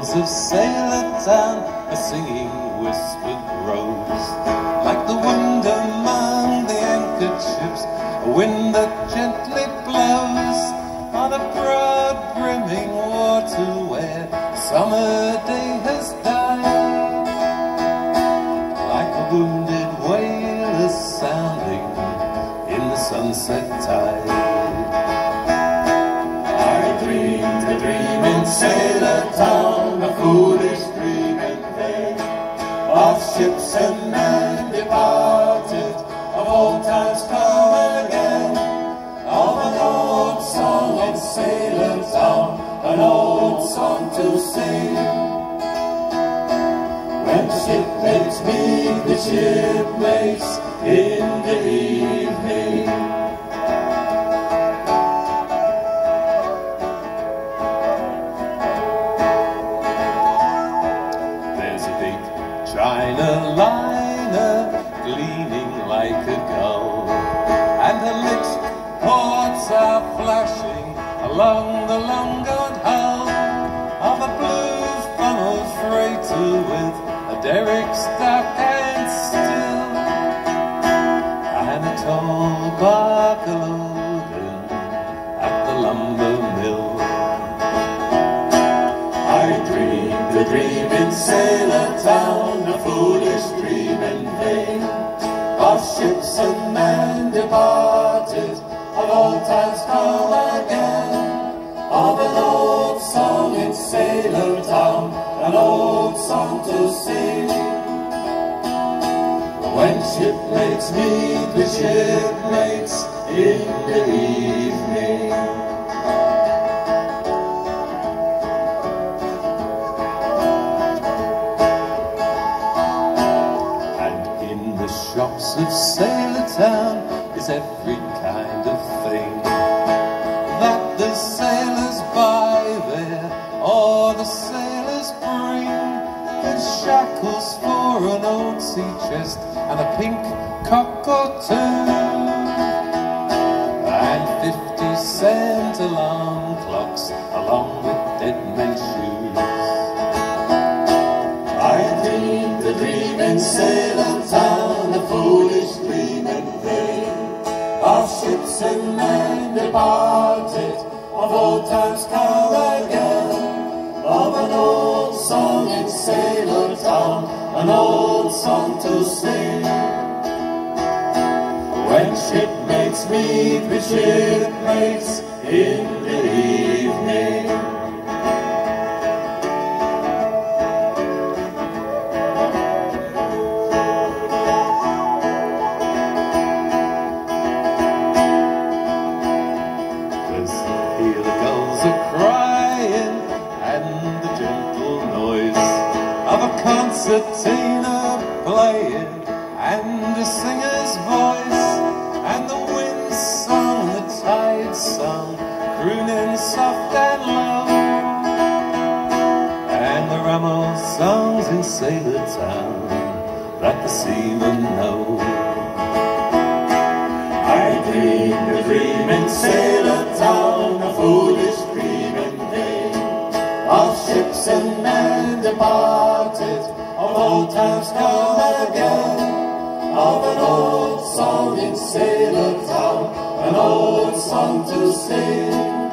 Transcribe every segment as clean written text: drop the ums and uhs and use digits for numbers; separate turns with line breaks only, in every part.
songs of Sailor Town are singing whispered rose, like the wind among the anchored ships, a wind that gently blows on a broad brimming water where summer day has died, like a wounded whaler sounding in the sunset tide. I dreamed a dream in Sailor Town, a foolish dream in vain, of ships and men departed, of old times come again, of an old song in Sailor Town, an old song to sing. When shipmates meet the shipmates in the evening, China liner gleaming like a gull, and her lit ports are flashing along the long-gone hull of a blue funnel freighter with a derrick stuck and still, and a tall bark loading at the lumber mill. I dreamed a dream in Sailor Town, a foolish dream in vain, of ships and men departed, of old times come again, of an old song in Sailor Town, an old song to sing. When shipmates meet with shipmates in the evening, shops of Sailor Town is every kind of thing that the sailors buy there, or the sailors bring. There's shackles for an old sea chest and a pink cock or two, and 50-cent alarm clocks along with dead men's shoes. I dreamed a dream in Sailor Town, a foolish dream in vain, of ships and men departed, of old times come again, of an old song in Sailor Town, an old song to sing. When shipmates meet with shipmates in the evening, hear the gulls are crying, and the gentle noise of a concertina playing, and a singer's voice, and the wind song, the tide song, crooning soft and low, and the rum old songs in Sailor Town that the seamen know. I dreamed a dream in Sailor Town, a foolish dream in vain, of ships and men departed, of old times come again, of an old song in Sailor Town, an old song to sing.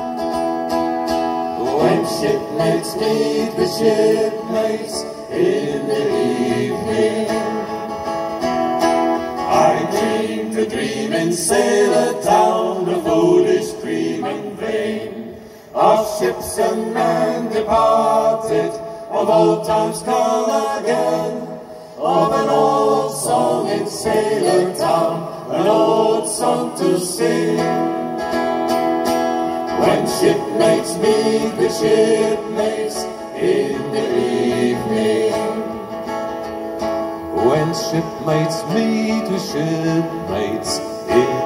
When shipmates meet with shipmates in the evening, I dreamed a dream in Sailor Town, a foolish dream in vain, of ships and men departed, of old times come again, of an old song in Sailor Town, an old song to sing. When shipmates meet with shipmates in the evening, when shipmates meet with shipmates in